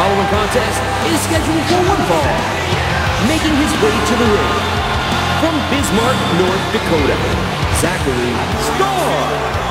following contest is scheduled for one fall. Making his way to the ring, from Bismarck, North Dakota, Zachary Starr.